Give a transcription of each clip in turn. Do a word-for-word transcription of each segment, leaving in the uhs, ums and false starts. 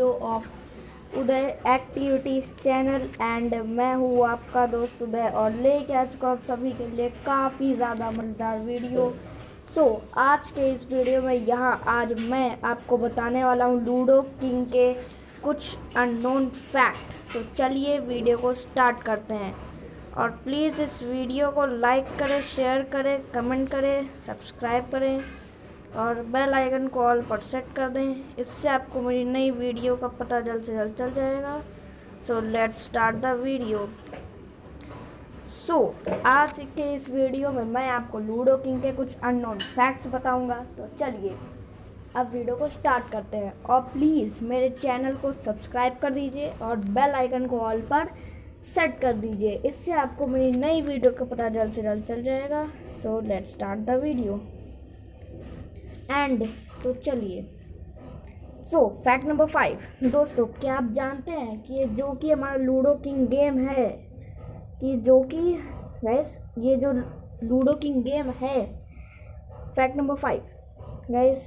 Video of Uday activities channel and मैं हूँ आपका दोस्त उदय और लेके आ चुका आप सभी के लिए काफ़ी ज़्यादा मज़ेदार वीडियो। सो so, आज के इस वीडियो में यहाँ आज मैं आपको बताने वाला हूँ लूडो किंग के कुछ अननोन फैक्ट। तो चलिए वीडियो को स्टार्ट करते हैं और प्लीज़ इस वीडियो को लाइक करें, शेयर करें, कमेंट करें, सब्सक्राइब करें और बेल आइकन को ऑल पर सेट कर दें। इससे आपको मेरी नई वीडियो का पता जल्द से जल्द चल जाएगा। So let's start the video. So आज के इस वीडियो में मैं आपको लूडो किंग के कुछ अननोन फैक्ट्स बताऊंगा। तो चलिए अब वीडियो को स्टार्ट करते हैं और प्लीज़ मेरे चैनल को सब्सक्राइब कर दीजिए और बेल आइकन को ऑल पर सेट कर दीजिए। इससे आपको मेरी नई वीडियो का पता जल्द से जल्द चल जाएगा। So let's start the video and तो चलिए सो फैक्ट नंबर फाइव। दोस्तों, क्या आप जानते हैं कि जो कि हमारा लूडो किंग गेम है कि जो कि गाइस ये जो लूडो किंग गेम है, फैक्ट नंबर फाइव गाइस,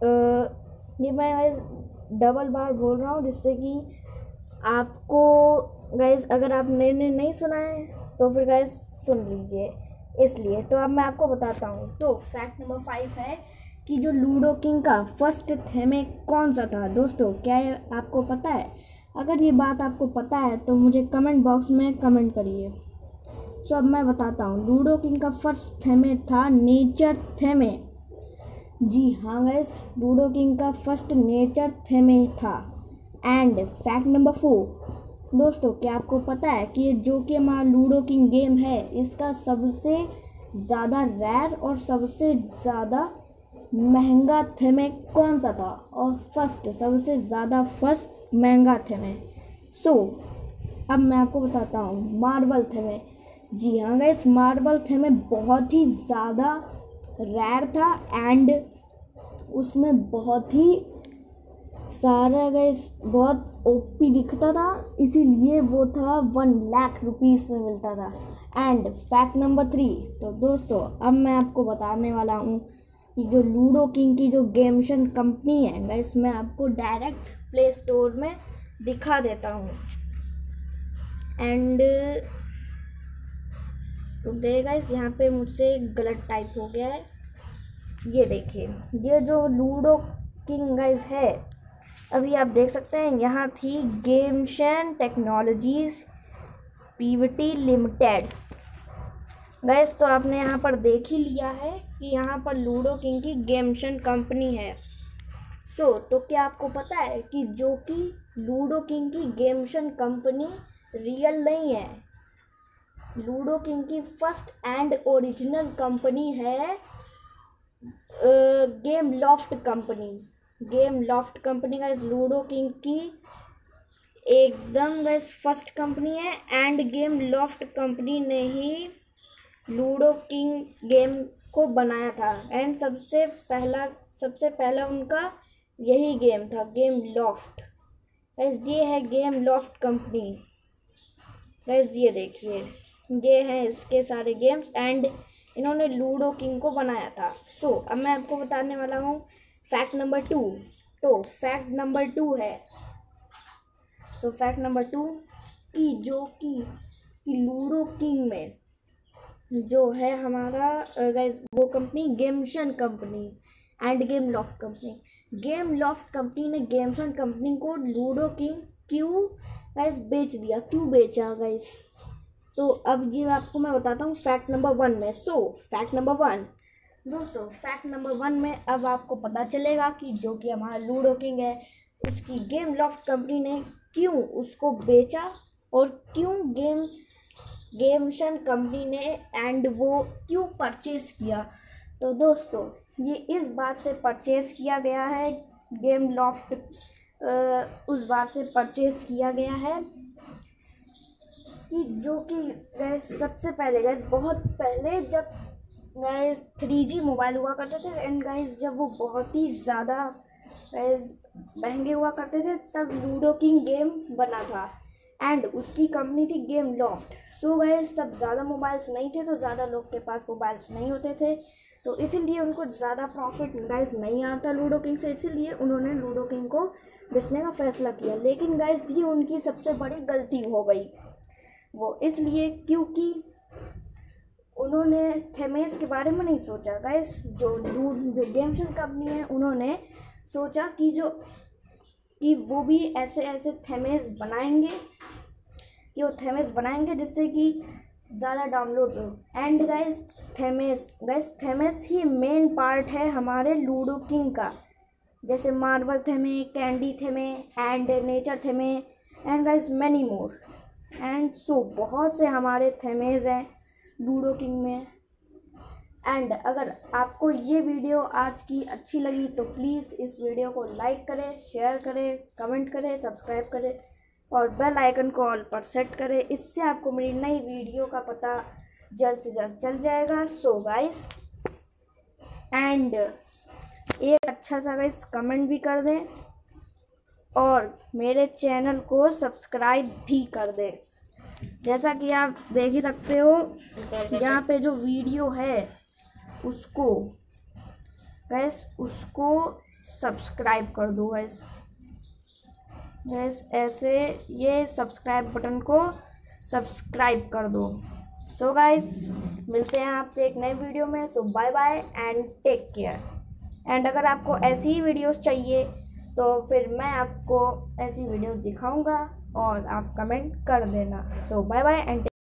ये मैं गाइस डबल बार बोल रहा हूँ जिससे कि आपको गाइस अगर आपने नहीं सुना है तो फिर गाइस सुन लीजिए। इसलिए तो अब मैं आपको बताता हूँ। तो फैक्ट नंबर फाइव है कि जो लूडो किंग का फर्स्ट थीम कौन सा था। दोस्तों, क्या ये आपको पता है? अगर ये बात आपको पता है तो मुझे कमेंट बॉक्स में कमेंट करिए। सो अब मैं बताता हूँ। लूडो किंग का फर्स्ट थीम था नेचर थीम। जी हाँ गाइस, लूडो किंग का फर्स्ट नेचर थीम था। And fact number four. दोस्तों, क्या आपको पता है कि जो कि हमारा लूडो किंग गेम है इसका सबसे ज़्यादा रेयर और सबसे ज़्यादा महंगा थीम कौन सा था? और फर्स्ट सबसे ज़्यादा फर्स्ट महंगा थीम। सो अब मैं आपको बताता हूँ मार्बल थीम। जी हाँ गाइस, मार्बल थीम बहुत ही ज़्यादा रेयर था एंड उसमें बहुत ही सारा गाइस बहुत ओपी दिखता था, इसीलिए वो था वन लाख रुपीज़ में मिलता था। And fact number three. तो दोस्तों, अब मैं आपको बताने वाला हूँ कि जो लूडो किंग की जो गेमशन कंपनी है गाइस, मैं आपको डायरेक्ट प्ले स्टोर में दिखा देता हूँ। एंड तो देखिए गाइस, यहाँ पे मुझसे गलत टाइप हो गया है। ये देखिए, ये जो लूडो किंग गाइस है, अभी आप देख सकते हैं यहाँ थी Gametion technologies PVT limited guys. तो आपने यहाँ पर देख ही लिया है कि यहाँ पर लूडो किंग की गेमशन कंपनी है। सो so, तो क्या आपको पता है कि जो कि लूडो किंग की गेमशन कंपनी रियल नहीं है। लूडो किंग की फर्स्ट एंड ओरिजिनल कंपनी है Gameloft company. Gameloft company guys Ludo King की एकदम गाइस फर्स्ट कंपनी है एंड गेम लॉफ्ट कंपनी ने ही लूडो किंग गेम को बनाया था एंड सबसे पहला सबसे पहला उनका यही गेम था, गेम लॉफ्ट। गाइस ये है गेम लॉफ्ट कंपनी। गाइस ये देखिए, ये हैं इसके सारे गेम्स एंड इन्होंने लूडो किंग को बनाया था। सो so, अब मैं आपको बताने वाला हूँ फैक्ट नंबर टू। तो फैक्ट नंबर टू है तो फैक्ट नंबर टू कि जो कि कि लूडो किंग में जो है हमारा गाइस वो company Gametion company and Gameloft company. Gameloft company ने गेमशन कंपनी को लूडो किंग क्यों गाइस बेच दिया, क्यों बेचा गाइस? तो अब ये आपको मैं बताता हूँ फैक्ट नंबर वन में। So fact number one. दोस्तों, फैक्ट नंबर वन में अब आपको पता चलेगा कि जो कि हमारा लूडो किंग है उसकी गेम लॉफ्ट कंपनी ने क्यों उसको बेचा और क्यों गेम गेमशन कंपनी ने एंड वो क्यों परचेज़ किया। तो दोस्तों, ये इस बात से परचेज़ किया गया है, गेम लॉफ्ट उस बात से परचेज़ किया गया है कि जो कि गैस सबसे पहले गैस बहुत पहले जब गैस थ्री जी मोबाइल हुआ करते थे एंड गैस जब वो बहुत ही ज़्यादा गैस महंगे हुआ करते थे तब लूडो किंग गेम बना था एंड उसकी कंपनी थी गेम लॉफ्ट। सो गैस तब ज़्यादा मोबाइल्स नहीं थे तो ज़्यादा लोग के पास मोबाइल्स नहीं होते थे, तो इसीलिए उनको ज़्यादा प्रॉफिट गाइस नहीं आता लूडो किंग से, इसीलिए उन्होंने लूडो किंग को बेचने का फ़ैसला किया। लेकिन गाइस ये उनकी सबसे बड़ी गलती हो गई, वो इसलिए क्योंकि उन्होंने थेमेस के बारे में नहीं सोचा गाइस। जो जो गेमशन कंपनी है उन्होंने सोचा कि जो कि वो भी ऐसे ऐसे थेमेस बनाएंगे कि वो थेमेस बनाएंगे जिससे कि ज़्यादा डाउनलोड हो। And guys themes guys themes ही मेन पार्ट है हमारे लूडो किंग का, जैसे marble theme, candy theme and nature theme and guys many more and so बहुत से हमारे थेमेज हैं लूडो किंग में। एंड अगर आपको ये वीडियो आज की अच्छी लगी तो प्लीज़ इस वीडियो को लाइक करें, शेयर करें, कमेंट करें, सब्सक्राइब करें और बेल आइकन को ऑल पर सेट करें। इससे आपको मेरी नई वीडियो का पता जल्द से जल्द चल जाएगा। सो गाइस एंड एक अच्छा सा गाइस कमेंट भी कर दें और मेरे चैनल को सब्सक्राइब भी कर दें। जैसा कि आप देख ही सकते हो यहाँ पे जो वीडियो है उसको गैस उसको सब्सक्राइब कर दो गैस गैस ऐसे ये सब्सक्राइब बटन को सब्सक्राइब कर दो। सो गाइस मिलते हैं आपसे एक नए वीडियो में। So bye bye and take care. And अगर आपको ऐसी ही वीडियोस चाहिए तो फिर मैं आपको ऐसी वीडियोस दिखाऊंगा और आप कमेंट कर देना। सो बाय बाय एंड